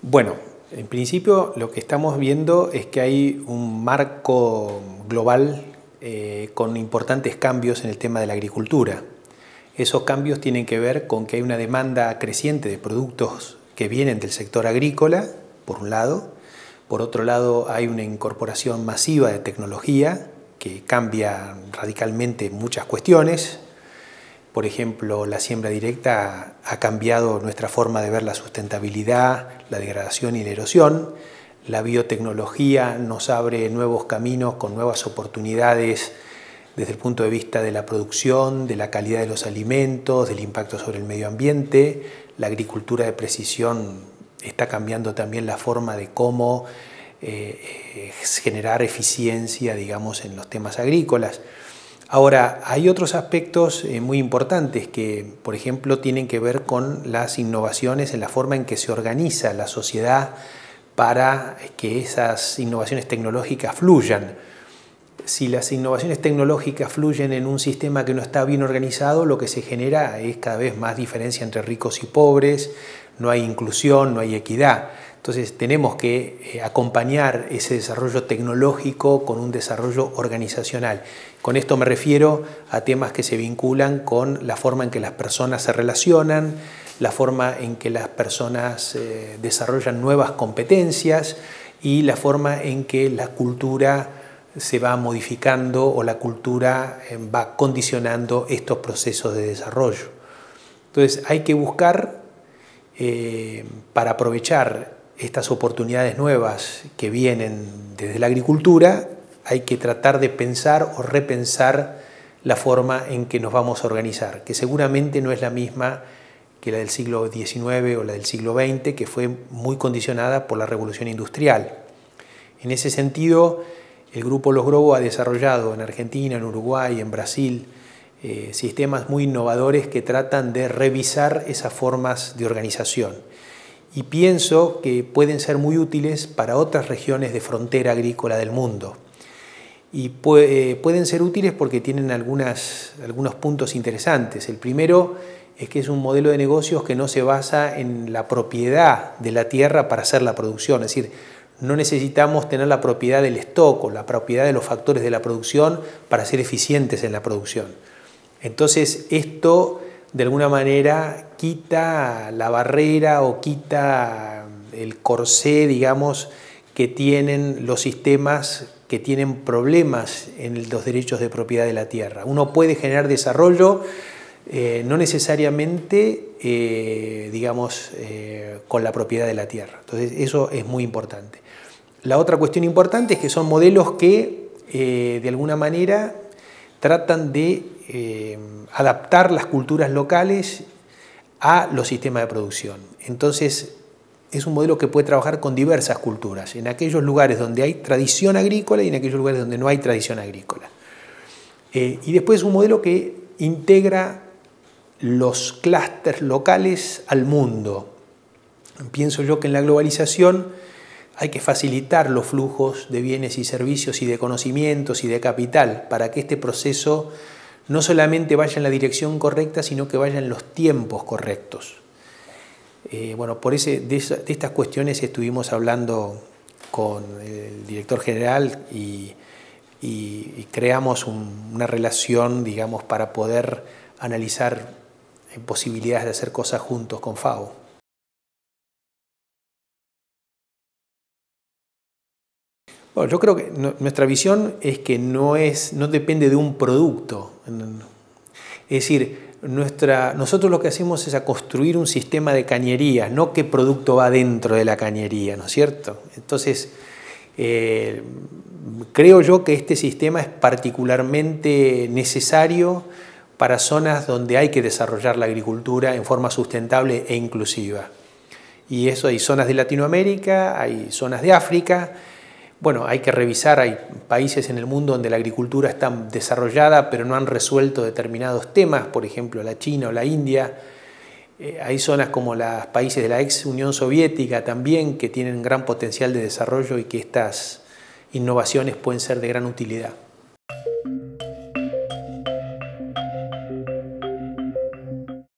Bueno, en principio lo que estamos viendo es que hay un marco global con importantes cambios en el tema de la agricultura. Esos cambios tienen que ver con que hay una demanda creciente de productos que vienen del sector agrícola, por un lado. Por otro lado, hay una incorporación masiva de tecnología que cambia radicalmente muchas cuestiones. Por ejemplo, la siembra directa ha cambiado nuestra forma de ver la sustentabilidad, la degradación y la erosión. La biotecnología nos abre nuevos caminos con nuevas oportunidades desde el punto de vista de la producción, de la calidad de los alimentos, del impacto sobre el medio ambiente. La agricultura de precisión está cambiando también la forma de cómo generar eficiencia, digamos, en los temas agrícolas. Ahora, hay otros aspectos muy importantes que, por ejemplo, tienen que ver con las innovaciones en la forma en que se organiza la sociedad para que esas innovaciones tecnológicas fluyan. Si las innovaciones tecnológicas fluyen en un sistema que no está bien organizado, lo que se genera es cada vez más diferencia entre ricos y pobres, no hay inclusión, no hay equidad. Entonces tenemos que acompañar ese desarrollo tecnológico con un desarrollo organizacional. Con esto me refiero a temas que se vinculan con la forma en que las personas se relacionan, la forma en que las personas desarrollan nuevas competencias y la forma en que la cultura se va modificando o la cultura va condicionando estos procesos de desarrollo. Entonces hay que buscar para aprovechar estas oportunidades nuevas que vienen desde la agricultura, hay que tratar de pensar o repensar la forma en que nos vamos a organizar, que seguramente no es la misma que la del siglo XIX o la del siglo XX, que fue muy condicionada por la revolución industrial. En ese sentido, el Grupo Los Grobo ha desarrollado en Argentina, en Uruguay, en Brasil, sistemas muy innovadores que tratan de revisar esas formas de organización. Y pienso que pueden ser muy útiles para otras regiones de frontera agrícola del mundo. Y pueden ser útiles porque tienen algunos puntos interesantes. El primero es que es un modelo de negocios que no se basa en la propiedad de la tierra para hacer la producción. Es decir, no necesitamos tener la propiedad del stock o la propiedad de los factores de la producción para ser eficientes en la producción. Entonces, esto de alguna manera quita la barrera o quita el corsé, digamos, que tienen los sistemas que tienen problemas en los derechos de propiedad de la tierra. Uno puede generar desarrollo no necesariamente, digamos, con la propiedad de la tierra. Entonces, eso es muy importante. La otra cuestión importante es que son modelos que, de alguna manera, tratan de adaptar las culturas locales a los sistemas de producción. Entonces, es un modelo que puede trabajar con diversas culturas, en aquellos lugares donde hay tradición agrícola y en aquellos lugares donde no hay tradición agrícola. Y después es un modelo que integra los clústeres locales al mundo. Pienso yo que en la globalización hay que facilitar los flujos de bienes y servicios y de conocimientos y de capital para que este proceso no solamente vaya en la dirección correcta, sino que vaya en los tiempos correctos. Bueno, de estas cuestiones estuvimos hablando con el director general y creamos una relación, digamos, para poder analizar posibilidades de hacer cosas juntos con FAO. Bueno, yo creo que nuestra visión es que no depende de un producto. Es decir, nosotros lo que hacemos es a construir un sistema de cañería, no qué producto va dentro de la cañería, ¿no es cierto? Entonces, creo yo que este sistema es particularmente necesario para zonas donde hay que desarrollar la agricultura en forma sustentable e inclusiva. Y eso hay zonas de Latinoamérica, hay zonas de África. Bueno, hay que revisar, hay países en el mundo donde la agricultura está desarrollada pero no han resuelto determinados temas, por ejemplo la China o la India. Hay zonas como los países de la ex Unión Soviética también que tienen gran potencial de desarrollo y que estas innovaciones pueden ser de gran utilidad.